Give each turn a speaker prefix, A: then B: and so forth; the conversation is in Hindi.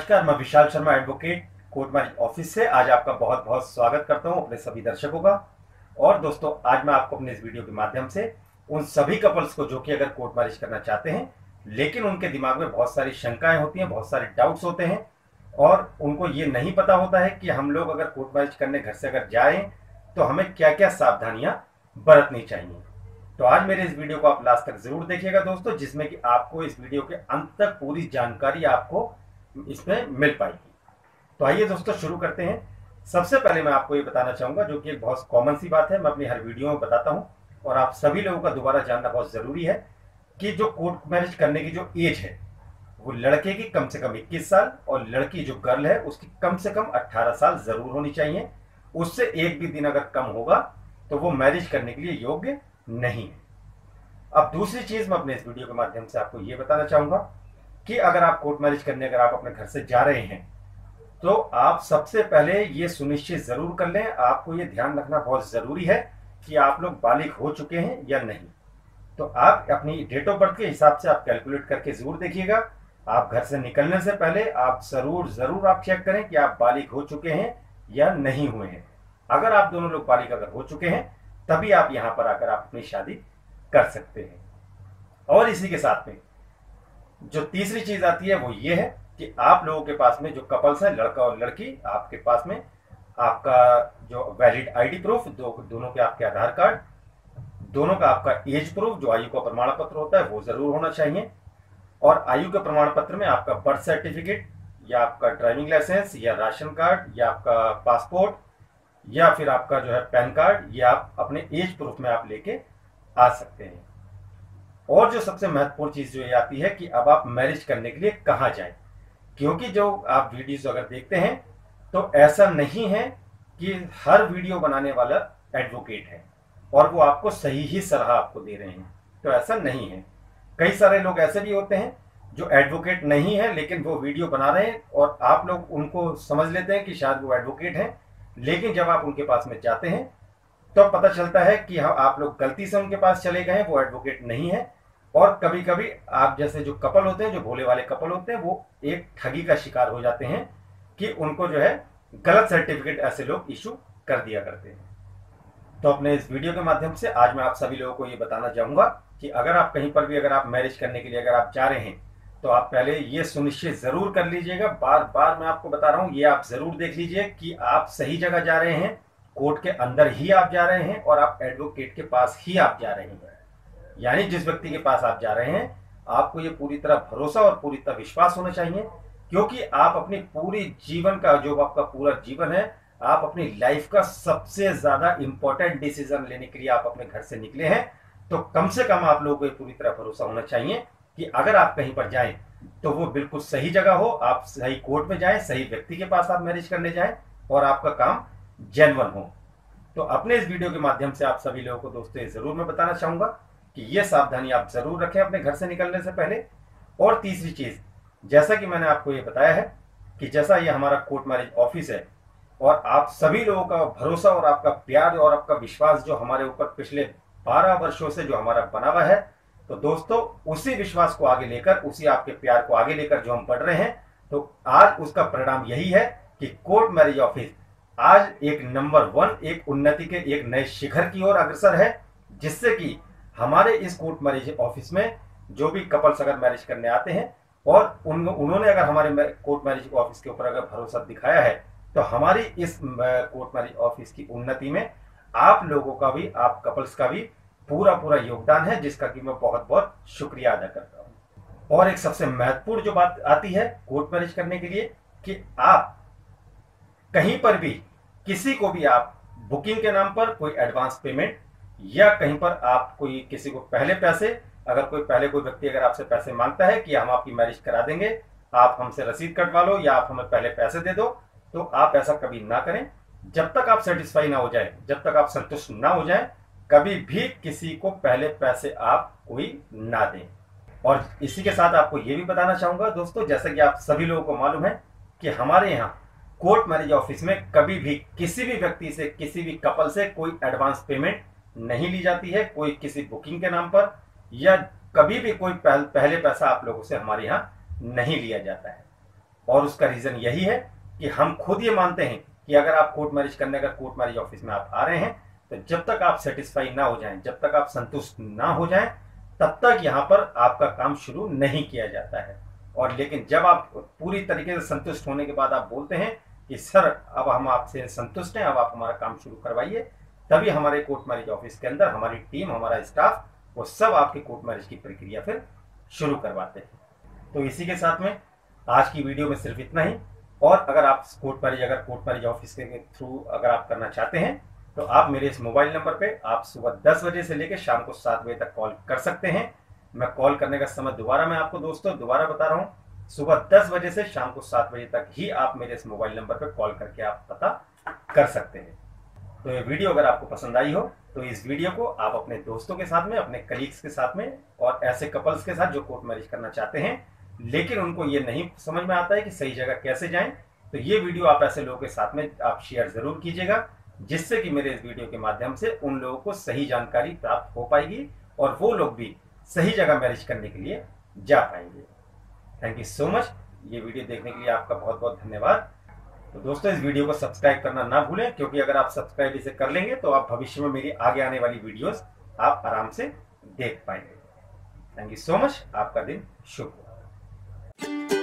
A: नमस्कार, मैं Vishal Sharma advocate court marriage office से आज आपका बहुत बहुत स्वागत करता हूं अपने सभी दर्शकों का। और दोस्तों, आज मैं आपको अपने इस वीडियो के माध्यम से उन सभी कपल्स को जो कि अगर कोर्ट मैरिज करना चाहते हैं लेकिन उनके दिमाग में बहुत सारी शंकाएं होती हैं, बहुत सारे डाउट्स होते हैं और उनको ये नहीं पता होता है कि हम लोग अगर कोर्ट मैरिज करने घर से अगर जाएं तो हमें क्या क्या सावधानियां बरतनी चाहिए। तो आज मेरे इस वीडियो को आप लास्ट तक जरूर देखिएगा दोस्तों, जिसमें कि आपको इस वीडियो के अंत तक पूरी जानकारी आपको इसमें मिल पाएगी। तो आइए दोस्तों शुरू करते हैं। सबसे पहले मैं आपको ये बताना चाहूंगा, जो कि एक बहुत कॉमन सी बात है, मैं अपनी हर वीडियो में बताता हूं और आप सभी लोगों का दोबारा जानना बहुत जरूरी है कि जो कोर्ट मैरिज करने की जो एज है वो लड़के की कम से कम 21 साल और लड़की जो गर्ल है उसकी कम से कम 18 साल जरूर होनी चाहिए। उससे एक भी दिन अगर कम होगा तो वो मैरिज करने के लिए योग्य नहीं है। अब दूसरी चीज मैं अपने इस वीडियो के माध्यम से आपको ये बताना चाहूंगा कि अगर आप कोर्ट मैरिज करने अगर आप अपने घर से जा रहे हैं तो आप सबसे पहले ये सुनिश्चित जरूर कर लें, आपको ये ध्यान रखना बहुत जरूरी है कि आप लोग बालिग हो चुके हैं या नहीं। तो आप अपनी डेट ऑफ बर्थ के हिसाब से आप कैलकुलेट करके जरूर देखिएगा। आप घर से निकलने से पहले आप जरूर आप चेक करें कि आप बालिग हो चुके हैं या नहीं हुए हैं। अगर आप दोनों लोग बालिग अगर हो चुके हैं तभी आप यहां पर आकर आप अपनी शादी कर सकते हैं। और इसी के साथ में जो तीसरी चीज आती है वो ये है कि आप लोगों के पास में जो कपल्स हैं, लड़का और लड़की, आपके पास में आपका जो वैलिड आईडी प्रूफ, दोनों के आपके आधार कार्ड, दोनों का आपका एज प्रूफ जो आयु का प्रमाण पत्र होता है वो जरूर होना चाहिए। और आयु के प्रमाण पत्र में आपका बर्थ सर्टिफिकेट या आपका ड्राइविंग लाइसेंस या राशन कार्ड या आपका पासपोर्ट या फिर आपका जो है पैन कार्ड, ये आप अपने एज प्रूफ में आप लेके आ सकते हैं। और जो सबसे महत्वपूर्ण चीज जो ये आती है कि अब आप मैरिज करने के लिए कहाँ जाएं, क्योंकि जो आप वीडियोस अगर देखते हैं तो ऐसा नहीं है कि हर वीडियो बनाने वाला एडवोकेट है और वो आपको सही ही सलाह आपको दे रहे हैं, तो ऐसा नहीं है। कई सारे लोग ऐसे भी होते हैं जो एडवोकेट नहीं है लेकिन वो वीडियो बना रहे हैं और आप लोग उनको समझ लेते हैं कि शायद वो एडवोकेट हैं, लेकिन जब आप उनके पास में जाते हैं तो पता चलता है कि हाँ, आप लोग गलती से उनके पास चले गए हैं, वो एडवोकेट नहीं है। और कभी कभी आप जैसे जो कपल होते हैं, जो भोले वाले कपल होते हैं, वो एक ठगी का शिकार हो जाते हैं कि उनको जो है गलत सर्टिफिकेट ऐसे लोग इशू कर दिया करते हैं। तो अपने इस वीडियो के माध्यम से आज मैं आप सभी लोगों को ये बताना चाहूंगा कि अगर आप कहीं पर भी अगर आप मैरिज करने के लिए अगर आप जा रहे हैं तो आप पहले ये सुनिश्चित जरूर कर लीजिएगा, बार बार मैं आपको बता रहा हूं, ये आप जरूर देख लीजिए कि आप सही जगह जा रहे हैं, कोर्ट के अंदर ही आप जा रहे हैं और आप एडवोकेट के पास ही आप जा रहे हैं। यानी जिस व्यक्ति के पास आप जा रहे हैं आपको ये पूरी तरह भरोसा और पूरी तरह विश्वास होना चाहिए, क्योंकि आप अपनी पूरी जीवन का जो आपका पूरा जीवन है, आप अपनी लाइफ का सबसे ज्यादा इंपॉर्टेंट डिसीजन लेने के लिए आप अपने घर से निकले हैं। तो कम से कम आप लोगों को पूरी तरह भरोसा होना चाहिए कि अगर आप कहीं पर जाएं तो वो बिल्कुल सही जगह हो, आप सही कोर्ट में जाएं, सही व्यक्ति के पास आप मैरिज करने जाएं और आपका काम जेन्युइन हो। तो अपने इस वीडियो के माध्यम से आप सभी लोगों को दोस्तों जरूर मैं बताना चाहूंगा कि ये सावधानी आप जरूर रखें अपने घर से निकलने से पहले। और तीसरी चीज, जैसा कि मैंने आपको ये बताया है कि जैसा ये हमारा कोर्ट मैरिज ऑफिस है और आप सभी लोगों का भरोसा और आपका प्यार और आपका विश्वास जो हमारे ऊपर पिछले 12 वर्षों से जो हमारा बना हुआ है, तो दोस्तों उसी विश्वास को आगे लेकर, उसी आपके प्यार को आगे लेकर जो हम बढ़ रहे हैं, तो आज उसका परिणाम यही है कि कोर्ट मैरिज ऑफिस आज एक नंबर 1, एक उन्नति के एक नए शिखर की ओर अग्रसर है, जिससे कि हमारे इस कोर्ट मैरिज ऑफिस में जो भी कपल्स अगर मैरिज करने आते हैं और उन्होंने अगर हमारे कोर्ट मैरिज ऑफिस के ऊपर अगर भरोसा दिखाया है, तो हमारी इस कोर्ट मैरिज ऑफिस की उन्नति में आप लोगों का भी, आप कपल्स का भी पूरा योगदान है, जिसका कि मैं बहुत बहुत शुक्रिया अदा करता हूं। और एक सबसे महत्वपूर्ण जो बात आती है कोर्ट मैरिज करने के लिए कि आप कहीं पर भी किसी को भी आप बुकिंग के नाम पर कोई एडवांस पेमेंट या कहीं पर आप कोई किसी को पहले पैसे, अगर कोई व्यक्ति अगर आपसे पैसे मांगता है कि हम आपकी मैरिज करा देंगे, आप हमसे रसीद कटवा लो या आप हमें पहले पैसे दे दो, तो आप ऐसा कभी ना करें। जब तक आप सेटिस्फाई ना हो जाए, जब तक आप संतुष्ट ना हो जाए, कभी भी किसी को पहले पैसे आप कोई ना दें। और इसी के साथ आपको यह भी बताना चाहूंगा दोस्तों, जैसा कि आप सभी लोगों को मालूम है कि हमारे यहाँ कोर्ट मैरिज ऑफिस में कभी भी किसी भी व्यक्ति से, किसी भी कपल से कोई एडवांस पेमेंट नहीं ली जाती है, कोई किसी बुकिंग के नाम पर, या कभी भी कोई पहले पैसा आप लोगों से हमारे यहाँ नहीं लिया जाता है। और उसका रीजन यही है कि हम खुद ये मानते हैं कि अगर आप कोर्ट मैरिज करने, अगर कोर्ट मैरिज ऑफिस में आप आ रहे हैं, तो जब तक आप सेटिस्फाई ना हो जाएं, जब तक आप संतुष्ट ना हो जाएं, तब तक यहाँ पर आपका काम शुरू नहीं किया जाता है। और लेकिन जब आप पूरी तरीके से संतुष्ट होने के बाद आप बोलते हैं कि सर अब हम आपसे संतुष्ट हैं, अब आप हमारा काम शुरू करवाइए, तभी हमारे कोर्ट मैरिज ऑफिस के अंदर हमारी टीम, हमारा स्टाफ, वो सब आपके कोर्ट मैरिज की प्रक्रिया फिर शुरू करवाते हैं। तो इसी के साथ में आज की वीडियो में सिर्फ इतना ही। और अगर आप कोर्ट मैरिज ऑफिस के थ्रू अगर आप करना चाहते हैं, तो आप मेरे इस मोबाइल नंबर पे आप सुबह 10 बजे से लेकर शाम को 7 बजे तक कॉल कर सकते हैं। मैं कॉल करने का समय दोबारा मैं आपको दोस्तों दोबारा बता रहा हूँ, सुबह 10 बजे से शाम को 7 बजे तक ही आप मेरे इस मोबाइल नंबर पे कॉल करके आप पता कर सकते हैं। तो ये वीडियो अगर आपको पसंद आई हो, तो इस वीडियो को आप अपने दोस्तों के साथ में, अपने कलीग्स के साथ में, और ऐसे कपल्स के साथ जो कोर्ट मैरिज करना चाहते हैं लेकिन उनको ये नहीं समझ में आता है कि सही जगह कैसे जाएं, तो ये वीडियो आप ऐसे लोगों के साथ में आप शेयर जरूर कीजिएगा, जिससे कि मेरे इस वीडियो के माध्यम से उन लोगों को सही जानकारी प्राप्त हो पाएगी और वो लोग भी सही जगह मैरिज करने के लिए जा पाएंगे। Thank you so much. ये वीडियो देखने के लिए आपका बहुत बहुत धन्यवाद। तो दोस्तों इस वीडियो को सब्सक्राइब करना ना भूलें, क्योंकि अगर आप सब्सक्राइब इसे कर लेंगे तो आप भविष्य में मेरी आगे आने वाली वीडियोस आप आराम से देख पाएंगे। Thank you so much. आपका दिन शुभ हो।